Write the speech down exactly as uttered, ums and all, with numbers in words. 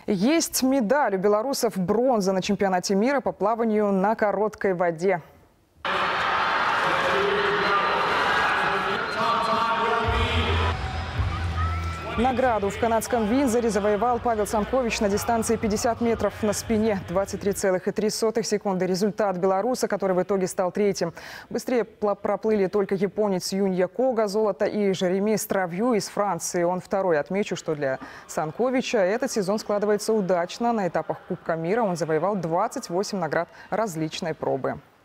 Есть медаль у белорусов, бронза на чемпионате мира по плаванию на короткой воде. Награду в канадском Виндзоре завоевал Павел Санкович на дистанции пятьдесят метров на спине. двадцать три целых три сотых секунды. Результат белоруса, который в итоге стал третьим. Быстрее проплыли только японец Юнья Кога, золото, и Жереми Стравью из Франции. Он второй. Отмечу, что для Санковича этот сезон складывается удачно. На этапах Кубка мира он завоевал двадцать восемь наград различной пробы.